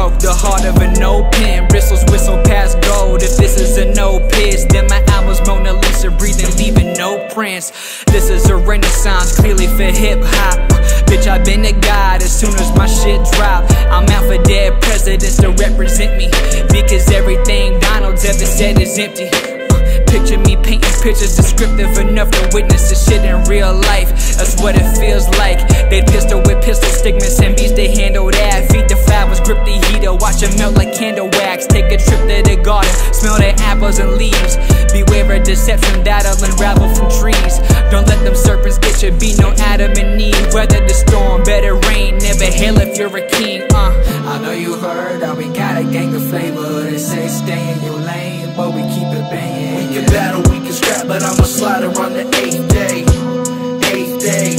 broke, the heart of an old pen. Bristles whistle past gold. If this is a no piss, then my album's Mona Lisa breathing, leaving no prints. This is a renaissance, clearly for hip-hop. Bitch, I've been a god as soon as my shit drop. I'm out for dead presidents to represent me, because everything Donald's ever said is empty. Picture me painting pictures descriptive enough to witness this shit in real life. That's what it feels like. They pistol with pistol stigmas and beats, they handle that. Feed the flowers, grip the heater, watch it melt like candle wax. Take a trip to the garden, smell the apples and leaves. Beware of deception that'll unravel from trees. Don't let them serpents get you, be no Adam and Eve. Weather the storm, better rain, never hail if you're a king. I know you heard that we got a gang of flavor. They say stay in your lane, but we keep it banging. We can battle, we can scrap, but I'ma slide around the 8th day. 8th day,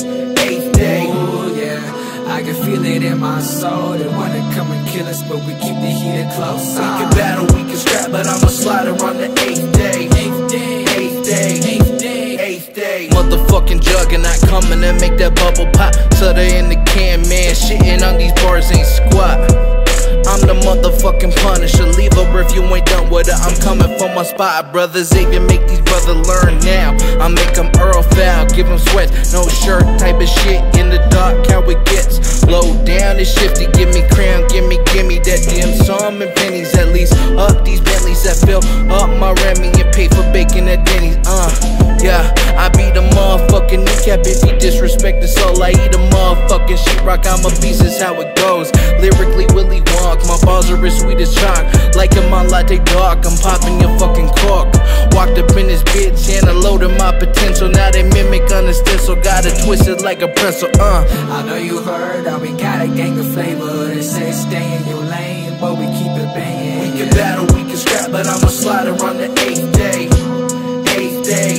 8th day. Ooh, yeah, I can feel it in my soul. They wanna come and kill us, but we keep the heater close. We can battle, we can scrap, but I'ma slide around the 8th day. 8th day, 8th day, 8th day, 8th day. Motherfucking juggernaut coming to make that bubble pop. Sutter in the can, man, shitting on these bars ain't squat. I'm the motherfucking Punisher, leave her if you ain't done with her. I'm coming for my spot, brothers. Xavier, make these brothers learn now. I make them Earl foul, give them sweats, no shirt type of shit. In the dark, how it gets low down and shifty. Give me crown, give me that damn sum and pennies. At least up these Bentleys that fill up my Remy and pay for bacon at Denny's. Yeah, I be the motherfucking kneecap if you disrespect the soul. I eat a motherfucking sheetrock, I'm a beast, is how it goes. Lyrically, Willy Wonka, my balls are as sweet as chalk. Like in my latte dark, I'm popping your fucking cork. Walked up in this bitch and I loaded my potential. Now they mimic on the stencil, got it twisted like a pretzel. I know you heard that we got a gang of flavor. They say stay in your lane, but we keep it banging. We can battle, we can scrap, but I'ma slide around the 8th day. 8th day,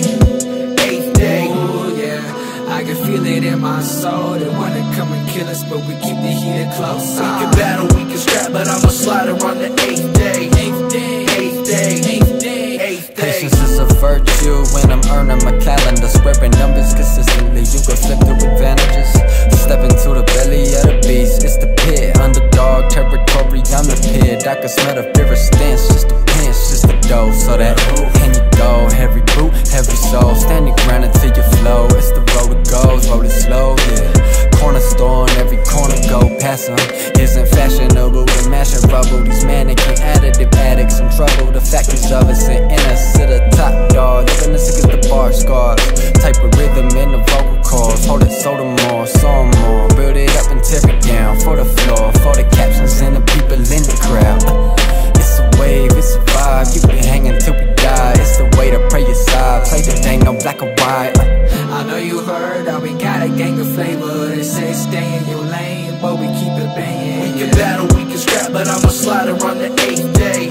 8th day. Ooh, yeah, I can feel it in my soul. They wanna come and kill us, but we keep the heater close. We can battle, we can scrap, but I'ma slide around the 8th day. 8th day, 8th day, 8th day, 8th day. Patience is a virtue when I'm earning my calendar. Squaring numbers consistently, you can flip through advantages. Step into the belly of the beast, it's the pit. Underdog territory, I'm the pit. I can smell the fear of stance, just a pinch, just a dose. So that can you go, heavy boot, heavy soul. Stand your ground until you flow, it's the road it goes, roll it slow, yeah. Corner store on every corner, go past them. Isn't fashionable to mash and rubble. These mannequin additive addicts in trouble. The factors of us and in us to the top, dog. Living the sick as the bar scars. Type of rhythm in the vocal cords. Hold it so the more, so more. Build it up and tear it down for the floor, for the captions and the people in the crowd. It's a wave, it's a vibe. You can hang until we die. It's the way to pray your side. Play the thing, no black or white. I know you heard that we got a gang of flavor. They say stay in your lane, but we keep it banging. We can battle, we can scrap, but I'ma slide around the 8th day.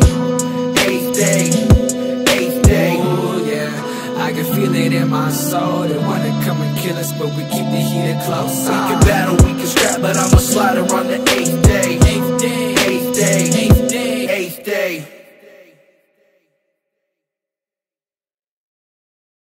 8th day, 8th day. Ooh, yeah, I can feel it in my soul. They wanna come and kill us, but we keep the heater close. We can battle, we can scrap, but I'ma slide around the